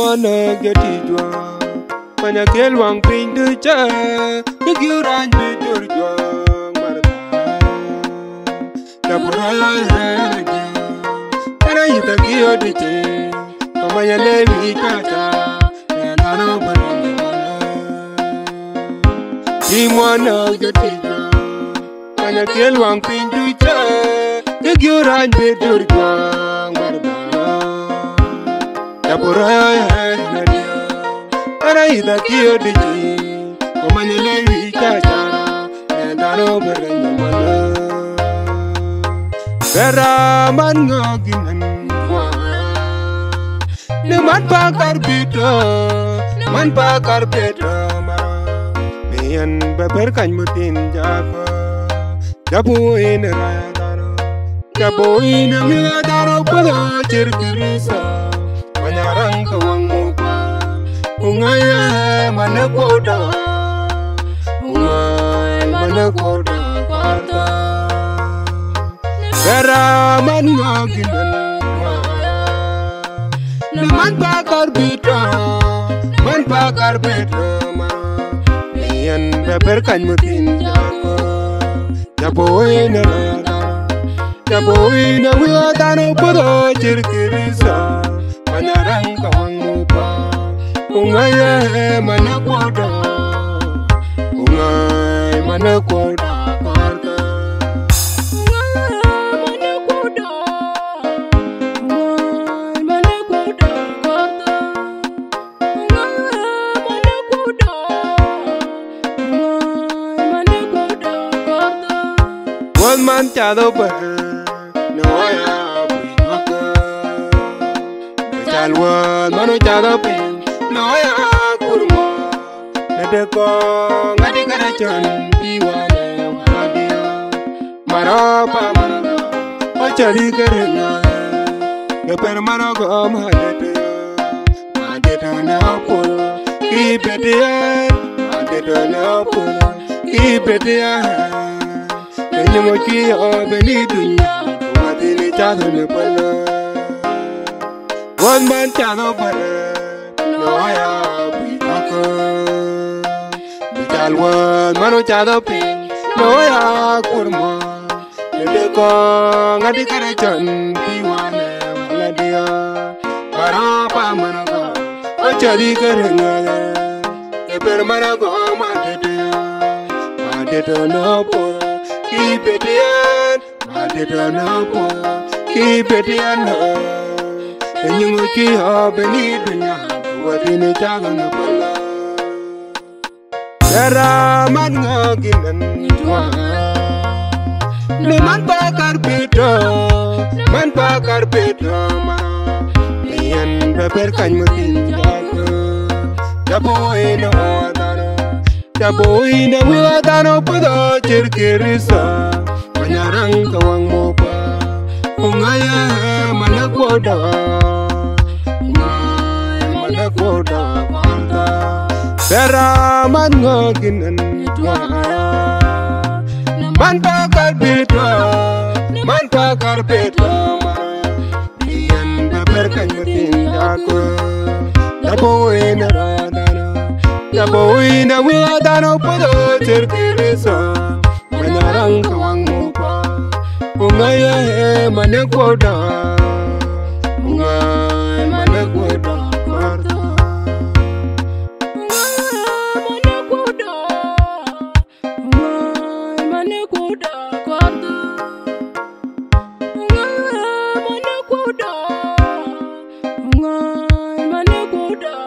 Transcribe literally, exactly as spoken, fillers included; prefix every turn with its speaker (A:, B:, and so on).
A: Timwana getijwa Manya kelwang pindu cha Kigiran bidurjwa Marta Kapurala halaja Para yuta kiyo diche Kamanya levi kata Nenano barangwana Timwana getijwa Manya kelwang pindu cha Kigiran bidurjwa Marta Kapuraya halaja Para ida kiyo dichi Komanya lewi kacha Nendano berenya mana Vera man ngaginan Neman pakar bita Man pakar bita mara Mian beber kan mutin jaka Jabuin raya daro Jabuin raya daro Pada cirkirisa Menyarang kawang muka Ungaya mana koda Ungay mana koda kwarta Vera man ngaginan Man pakar bita Man pakar bita Mian beber kan mutin jaka Jaboy na rada Jaboy na wiadano Pada cirkirisa Menyarang kawang muka Ungay mana koda Ungay mana koda kwarta
B: Ungay mana koda Ungay mana koda kwarta Ungay mana koda Ungay mana koda kwarta
A: One man chado ba Noya buiwaka Chalwan mano chado ba Noya kurma Nadeko ngadi karachan Diwane wadiya Marapa marapa Ochari karena Neper marago mahadete Mahadete na apolo Kibetian Mahadete na apolo Kibetian Kenya mochi obeni dunya Watini chado nepala One man chado bara Noya buiwaka Bijalwan mano chado pin Noya kurma Nedeko ngadi karachan Diwane waladia Marapa managa Ochari karenga Eper manago madete Madete nopo Kibetian Madete nopo Kibetian no Enyungu ki obeni dunya Watini chado nepala Vera man ngaginan Man pakar bita Man pakar bita Mian beber kan mutin jaka Jaboy na wadano Jaboy na wadano Pada cirkirisa Menyarang kawang mopa Ungaya mana koda Ungay mana koda kwarta Vera man ngaginan Man pakar bita Man pakar bita Mian beber kan mutin jaka Jaboy na radana Jaboy na wadano Pada cirkirisa Menyarang kawang mupa Ungaya mana koda Ungay mana koda kwarta
B: Ungay mana koda Ungay mana koda